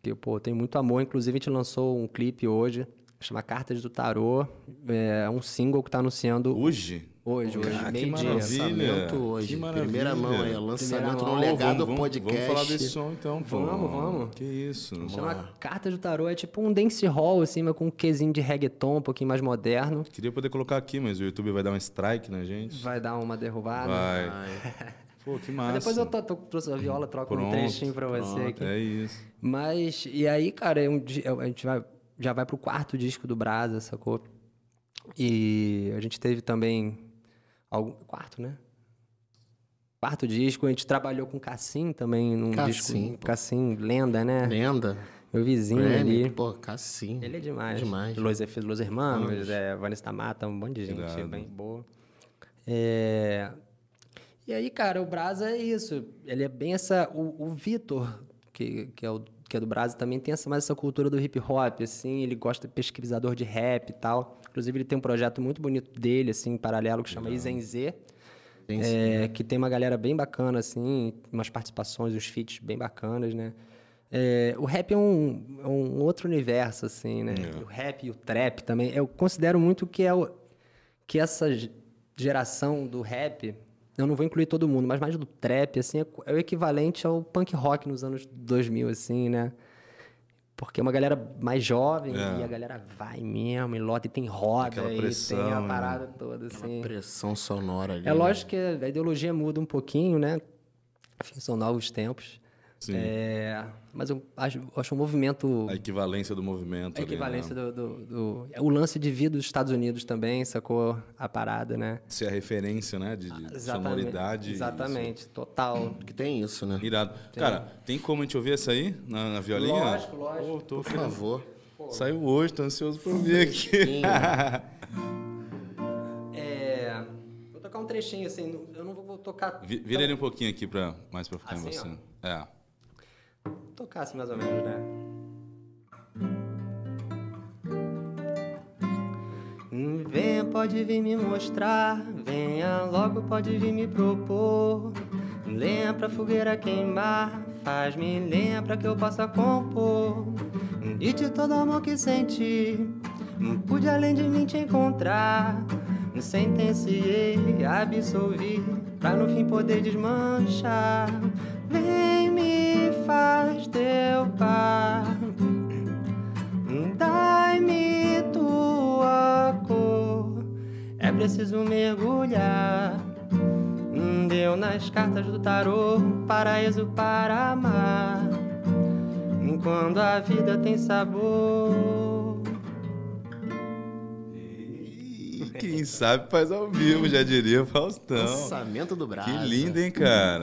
que, pô, tem muito amor. Inclusive, a gente lançou um clipe hoje, chama Cartas do Tarô. É um single que tá anunciando... Hoje? Hoje, Cara, que meio-dia. maravilha. Lançamento hoje. Que maravilha. Primeira mão aí, lançamento mão. no Legado Vamos Podcast. falar desse som então, pô. Vamos. Que isso. Chama Cartas do Tarô. É tipo um dance hall, assim, mas com um quezinho de reggaeton, um pouquinho mais moderno. Queria poder colocar aqui, mas o YouTube vai dar um strike na gente. Vai dar uma derrubada. Vai. Pô, que massa. Mas depois eu trouxe a viola, troco um trechinho pra você aqui. É isso. Mas, e aí, cara, a gente já vai pro quarto disco do Brasa, sacou? E a gente teve também... Quarto, né? Quarto disco, a gente trabalhou com o Cassim também num disco. Cassim, lenda, né? Lenda. Meu vizinho Grammy, ali. Pô, Cassim. Ele é demais. Demais. Los Hermanos, Vanessa da Mata, um monte de gente Irado. bem boa. E aí, cara, o Brasa é isso. Ele é bem essa... O Vitor, que é do Brasa, também tem mais essa cultura do hip hop, assim. Ele gosta de pesquisador de rap e tal. Inclusive, ele tem um projeto muito bonito dele, assim, em paralelo, que chama Izenze. Que tem uma galera bem bacana, assim, umas participações, uns feats bem bacanas, né? O rap é um outro universo, assim, né? O rap e o trap também. Eu considero muito que que essa geração do rap, eu não vou incluir todo mundo, mas mais do trap, assim, é o equivalente ao punk rock nos anos 2000, assim, né? Porque é uma galera mais jovem e a galera vai mesmo, e lota, e tem roda, aquela e pressão, tem a parada toda, assim. Uma pressão sonora ali. É lógico que a ideologia muda um pouquinho, né? Enfim, são novos tempos. Sim. Mas eu acho um movimento... A equivalência do movimento. A equivalência o lance de vida dos Estados Unidos também, sacou? A parada, né? Se a referência, né? De sonoridade. Exatamente, total. Que tem isso, né? Irado. Cara, tem como a gente ouvir essa aí na violinha? Lógico. Por favor. Saiu hoje, tô ansioso pra ouvir aqui. Vou tocar um trechinho, assim, eu não vou tocar... Vira ele um pouquinho aqui, mais pra ficar Assim, em você. Vou tocar assim, mais ou menos, né? Venha, pode vir me mostrar, venha logo, pode vir me propor. Lenha pra fogueira queimar, faz-me lenha pra que eu possa compor. E de todo amor que senti, pude além de mim te encontrar. Sentenciei, absolvi, pra no fim poder desmanchar. Vem, me faz teu par, dai-me tua cor. É preciso mergulhar, deu nas cartas do tarô, paraíso para amar. Quando a vida tem sabor. Quem sabe faz ao vivo, já diria Faustão. Lançamento do Brasa. Que lindo, hein, cara?